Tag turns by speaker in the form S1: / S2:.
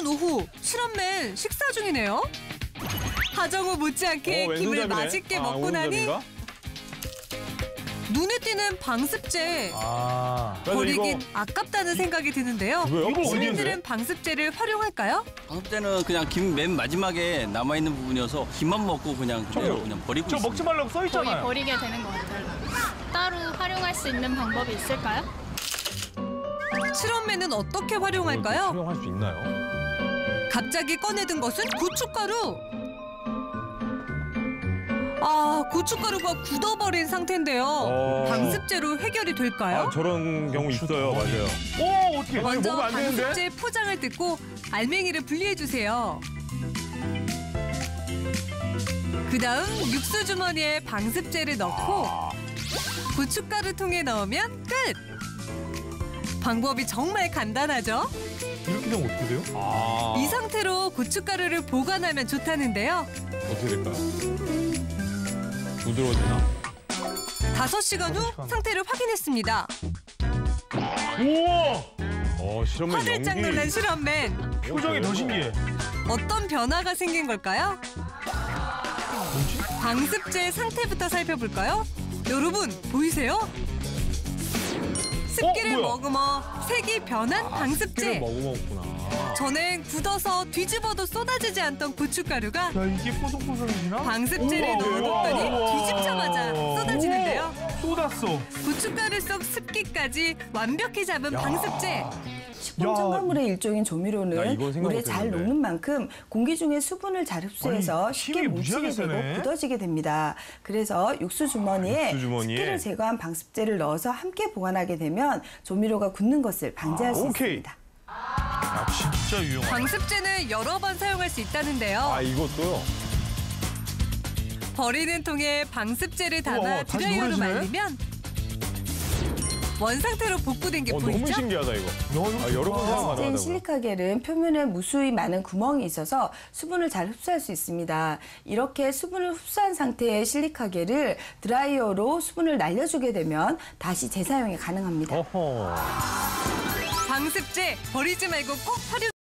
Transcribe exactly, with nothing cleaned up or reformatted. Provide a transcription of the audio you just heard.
S1: 추운 오후, 실험맨 식사 중이네요. 하정우 못지않게
S2: 어,
S1: 김을
S2: 왼손잡이네.
S1: 맛있게
S2: 아,
S1: 먹고 나니
S2: 오른손잡이인가?
S1: 눈에 띄는 방습제.
S2: 아, 그래서
S1: 버리긴
S2: 이거
S1: 아깝다는 생각이 드는데요.
S2: 뭐야? 이거
S1: 시민들은 방습제를 활용할까요?
S3: 방습제는 그냥 김 맨 마지막에 남아있는 부분이어서 김만 먹고 그냥 그대로 그냥 버리고
S2: 저
S3: 있습니다.
S2: 먹지 말라고 써
S4: 거의
S2: 있잖아요.
S4: 버리게 되는 것 같아요. 따로 활용할 수 있는 방법이 있을까요?
S1: 실험맨은 어떻게 활용할까요?
S2: 활용할 수 있나요?
S1: 갑자기 꺼내든 것은 고춧가루. 아, 고춧가루가 굳어버린 상태인데요.
S2: 어.
S1: 방습제로 해결이 될까요?
S2: 아, 저런 경우 있어요. 맞아요. 오, 어떻게? 아, 이거
S1: 먼저
S2: 먹으면 안 되는데?
S1: 방습제 포장을 뜯고 알맹이를 분리해주세요. 그 다음 육수 주머니에 방습제를 넣고 고춧가루 통에 넣으면 끝! 방법이 정말 간단하죠?
S2: 이렇게 되면 어떻게 돼요? 아,
S1: 이 상태로 고춧가루를 보관하면 좋다는데요.
S2: 어떻게 될까요? 부드러워지나?
S1: 다섯 시간 후 상태를 확인했습니다.
S2: 우와! 어, 실험맨
S1: 화들짝
S2: 연기.
S1: 놀란 실험맨.
S2: 표정이 더 신기해.
S1: 어떤 변화가 생긴 걸까요?
S2: 뭐지?
S1: 방습제 상태부터 살펴볼까요? 여러분, 보이세요? 습기를
S2: 어, 뭐야?
S1: 머금어 색이 변한 방습제.
S2: 를 먹어먹었구나.
S1: 전엔 굳어서 뒤집어도 쏟아지지 않던 고춧가루가
S2: 야, 이게 뽀송뽀송해지나?
S1: 방습제를
S2: 우와,
S1: 넣어뒀더니
S2: 우와.
S1: 뒤집자마자 쏟아지는데요.
S2: 쏟았어.
S1: 고춧가루 속 습기까지 완벽히 잡은 방습제.
S5: 식품 첨가물의 일종인
S2: 나
S5: 조미료는
S2: 이건 생각
S5: 물에 잘
S2: 못했는데.
S5: 녹는 만큼 공기 중에 수분을 잘 흡수해서
S2: 아니,
S5: 쉽게
S2: 힘이
S5: 뭉치게
S2: 무지하게
S5: 되고
S2: 세네.
S5: 굳어지게 됩니다. 그래서 육수 주머니에,
S2: 육수 주머니에.
S5: 습기를 제거한 방습제를 넣어서 함께 보관하게 되면 조미료가 굳는 것을 방지할
S2: 아,
S5: 수
S2: 오케이.
S5: 있습니다.
S2: 아, 진짜 유용하다.
S1: 방습제는 여러 번 사용할 수 있다는데요.
S2: 아, 이것도요?
S1: 버리는 통에 방습제를 담아
S2: 우와, 다시
S1: 드라이어로
S2: 노래지네?
S1: 말리면 원상태로 복구된 게
S2: 어,
S1: 보이죠?
S2: 너무 신기하다, 이거. 아, 여러 번 사용
S5: 방습제인
S2: 가능하다고요.
S5: 실리카겔은 표면에 무수히 많은 구멍이 있어서 수분을 잘 흡수할 수 있습니다. 이렇게 수분을 흡수한 상태의 실리카겔을 드라이어로 수분을 날려주게 되면 다시 재사용이 가능합니다.
S2: 어허.
S1: 방습제 버리지 말고 꼭 활용.